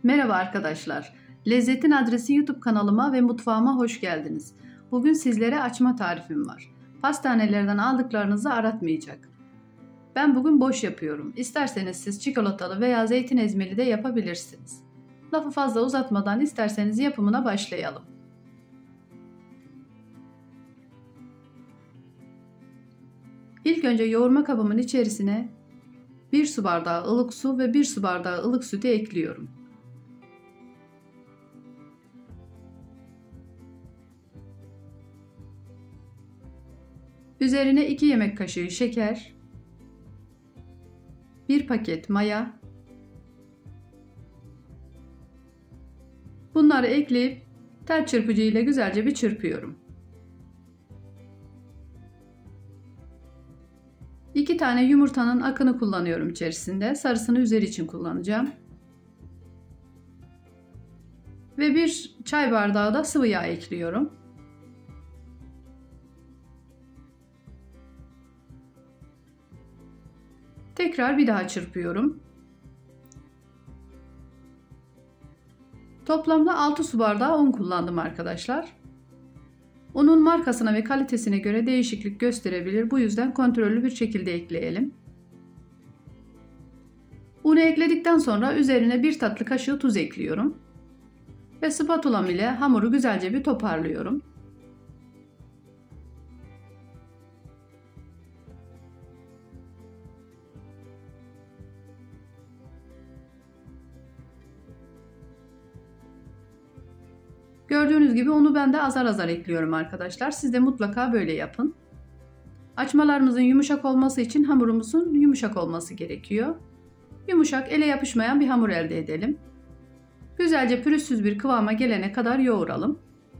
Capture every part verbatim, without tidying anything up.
Merhaba arkadaşlar. Lezzetin Adresi YouTube kanalıma ve mutfağıma hoş geldiniz. Bugün sizlere açma tarifim var. Pastanelerden aldıklarınızı aratmayacak. Ben bugün boş yapıyorum. İsterseniz siz çikolatalı veya zeytin ezmeli de yapabilirsiniz. Lafı fazla uzatmadan isterseniz yapımına başlayalım. İlk önce yoğurma kabımın içerisine bir su bardağı ılık su ve bir su bardağı ılık sütü ekliyorum. Üzerine iki yemek kaşığı şeker, bir paket maya. Bunları ekleyip tel çırpıcı ile güzelce bir çırpıyorum. iki tane yumurtanın akını kullanıyorum içerisinde. Sarısını üzeri için kullanacağım. Ve bir çay bardağı da sıvı yağ ekliyorum. Tekrar bir daha çırpıyorum. Toplamda altı su bardağı un kullandım arkadaşlar. Unun markasına ve kalitesine göre değişiklik gösterebilir. Bu yüzden kontrollü bir şekilde ekleyelim. Unu ekledikten sonra üzerine bir tatlı kaşığı tuz ekliyorum. Ve spatulam ile hamuru güzelce bir toparlıyorum. Gördüğünüz gibi unu ben de azar azar ekliyorum arkadaşlar. Siz de mutlaka böyle yapın. Açmalarımızın yumuşak olması için hamurumuzun yumuşak olması gerekiyor. Yumuşak, ele yapışmayan bir hamur elde edelim. Güzelce pürüzsüz bir kıvama gelene kadar yoğuralım.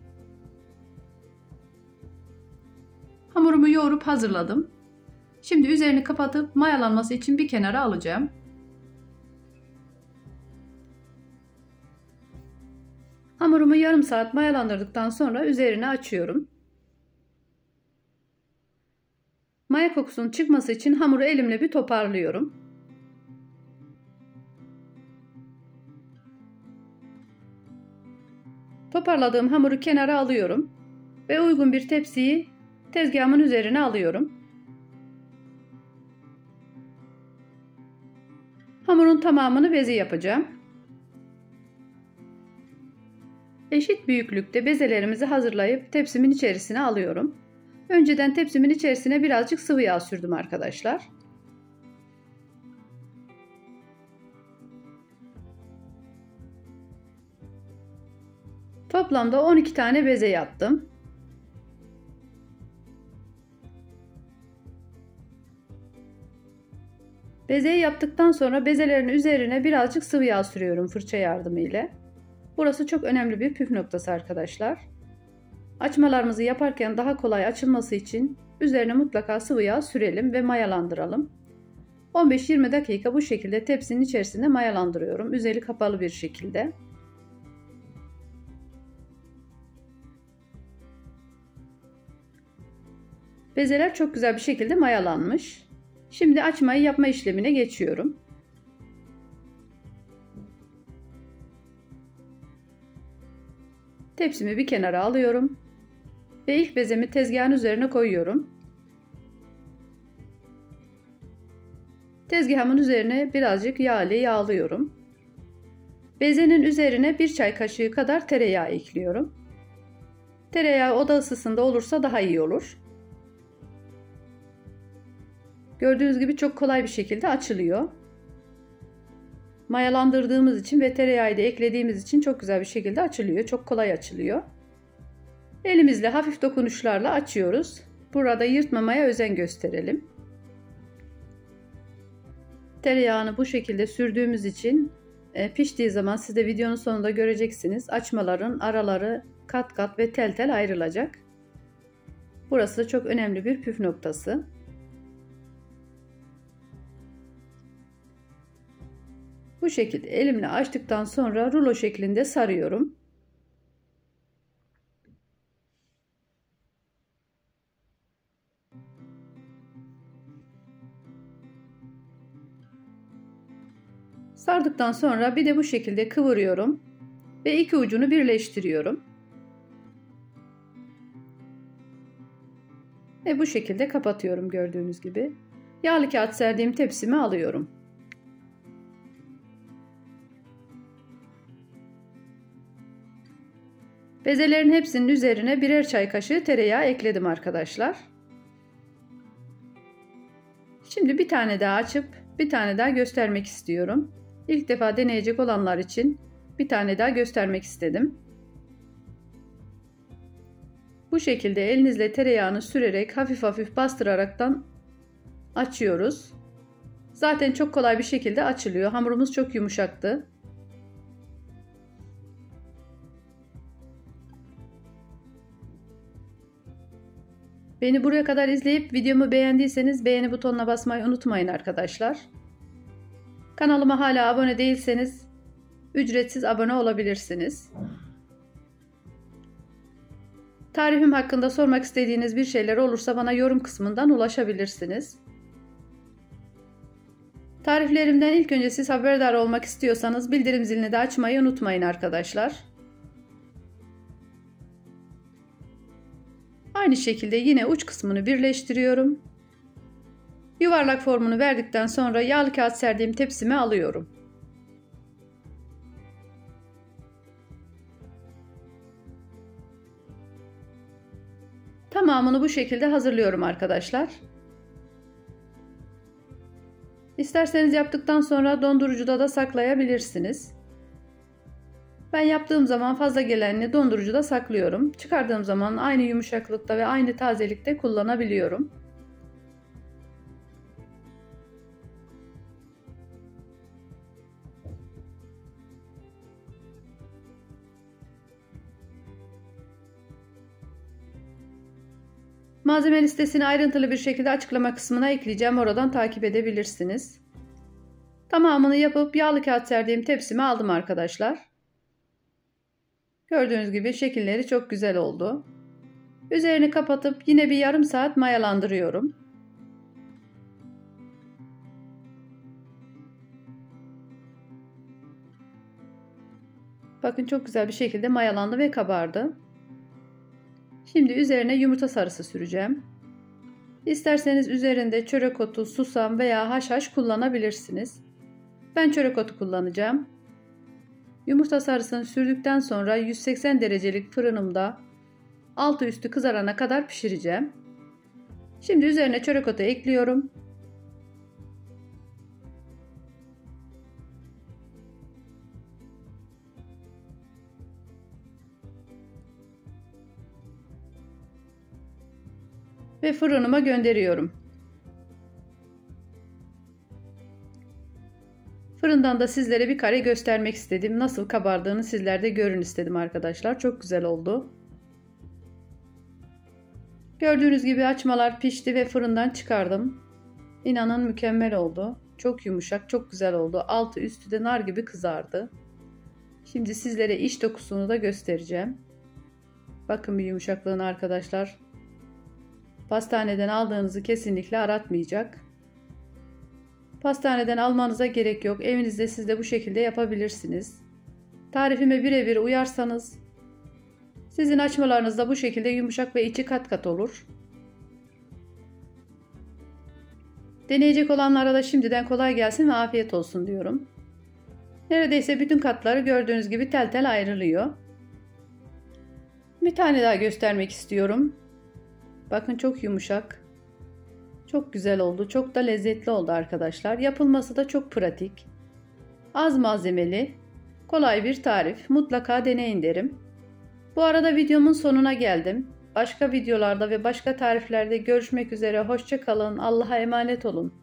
Hamurumu yoğurup hazırladım. Şimdi üzerini kapatıp mayalanması için bir kenara alacağım. Hamurumu yarım saat mayalandırdıktan sonra üzerine açıyorum. Maya kokusunun çıkması için hamuru elimle bir toparlıyorum. Toparladığım hamuru kenara alıyorum ve uygun bir tepsiyi tezgahımın üzerine alıyorum. Hamurun tamamını beze yapacağım. Eşit büyüklükte bezelerimizi hazırlayıp tepsimin içerisine alıyorum. Önceden tepsimin içerisine birazcık sıvı yağ sürdüm arkadaşlar. Toplamda on iki tane beze yaptım. Bezeyi yaptıktan sonra bezelerin üzerine birazcık sıvı yağ sürüyorum fırça yardımıyla. Burası çok önemli bir püf noktası arkadaşlar. Açmalarımızı yaparken daha kolay açılması için üzerine mutlaka sıvı yağ sürelim ve mayalandıralım. on beş yirmi dakika bu şekilde tepsinin içerisinde mayalandırıyorum. Üzeri kapalı bir şekilde. Bezeler çok güzel bir şekilde mayalanmış. Şimdi açmayı yapma işlemine geçiyorum. Tepsimi bir kenara alıyorum ve ilk bezemi tezgahın üzerine koyuyorum. Tezgahımın üzerine birazcık yağ ile yağlıyorum. Bezenin üzerine bir çay kaşığı kadar tereyağı ekliyorum. Tereyağı oda ısısında olursa daha iyi olur. Gördüğünüz gibi çok kolay bir şekilde açılıyor. Mayalandırdığımız için ve tereyağı da eklediğimiz için çok güzel bir şekilde açılıyor. Çok kolay açılıyor. Elimizle hafif dokunuşlarla açıyoruz. Burada yırtmamaya özen gösterelim. Tereyağını bu şekilde sürdüğümüz için piştiği zaman siz de videonun sonunda göreceksiniz. Açmaların araları kat kat ve tel tel ayrılacak. Burası çok önemli bir püf noktası. Bu şekilde elimle açtıktan sonra rulo şeklinde sarıyorum. Sardıktan sonra bir de bu şekilde kıvırıyorum ve iki ucunu birleştiriyorum. Ve bu şekilde kapatıyorum gördüğünüz gibi. Yağlı kağıt serdiğim tepsimi alıyorum. Bezelerin hepsinin üzerine birer çay kaşığı tereyağı ekledim arkadaşlar. Şimdi bir tane daha açıp bir tane daha göstermek istiyorum. İlk defa deneyecek olanlar için bir tane daha göstermek istedim. Bu şekilde elinizle tereyağını sürerek hafif hafif bastıraraktan açıyoruz. Zaten çok kolay bir şekilde açılıyor. Hamurumuz çok yumuşaktı. Beni buraya kadar izleyip videomu beğendiyseniz beğeni butonuna basmayı unutmayın arkadaşlar. Kanalıma hala abone değilseniz ücretsiz abone olabilirsiniz. Tarifim hakkında sormak istediğiniz bir şeyler olursa bana yorum kısmından ulaşabilirsiniz. Tariflerimden ilk önce siz haberdar olmak istiyorsanız bildirim zilini de açmayı unutmayın arkadaşlar. Aynı şekilde yine uç kısmını birleştiriyorum. Yuvarlak formunu verdikten sonra yağlı kağıt serdiğim tepsime alıyorum. Tamamını bu şekilde hazırlıyorum arkadaşlar. İsterseniz yaptıktan sonra dondurucuda da saklayabilirsiniz. Ben yaptığım zaman fazla gelenini dondurucuda saklıyorum. Çıkardığım zaman aynı yumuşaklıkta ve aynı tazelikte kullanabiliyorum. Malzeme listesini ayrıntılı bir şekilde açıklama kısmına ekleyeceğim. Oradan takip edebilirsiniz. Tamamını yapıp yağlı kağıt serdiğim tepsime aldım arkadaşlar. Gördüğünüz gibi şekilleri çok güzel oldu. Üzerini kapatıp yine bir yarım saat mayalandırıyorum. Bakın çok güzel bir şekilde mayalandı ve kabardı. Şimdi üzerine yumurta sarısı süreceğim. İsterseniz üzerinde çörek otu, susam veya haşhaş kullanabilirsiniz. Ben çörek otu kullanacağım. Yumurta sarısını sürdükten sonra yüz seksen derecelik fırınımda altı üstü kızarana kadar pişireceğim. Şimdi üzerine çörek otu ekliyorum. Ve fırınıma gönderiyorum. Fırından da sizlere bir kare göstermek istedim. Nasıl kabardığını sizler de görün istedim arkadaşlar. Çok güzel oldu. Gördüğünüz gibi açmalar pişti ve fırından çıkardım. İnanın mükemmel oldu. Çok yumuşak, çok güzel oldu. Altı üstü de nar gibi kızardı. Şimdi sizlere iç dokusunu da göstereceğim. Bakın bir yumuşaklığına arkadaşlar. Pastaneden aldığınızı kesinlikle aratmayacak. Pastaneden almanıza gerek yok. Evinizde siz de bu şekilde yapabilirsiniz. Tarifime birebir uyarsanız sizin açmalarınız da bu şekilde yumuşak ve içi kat kat olur. Deneyecek olanlara da şimdiden kolay gelsin ve afiyet olsun diyorum. Neredeyse bütün katları gördüğünüz gibi tel tel ayrılıyor. Bir tane daha göstermek istiyorum. Bakın çok yumuşak. Çok güzel oldu. Çok da lezzetli oldu arkadaşlar. Yapılması da çok pratik. Az malzemeli. Kolay bir tarif. Mutlaka deneyin derim. Bu arada videomun sonuna geldim. Başka videolarda ve başka tariflerde görüşmek üzere. Hoşça kalın. Allah'a emanet olun.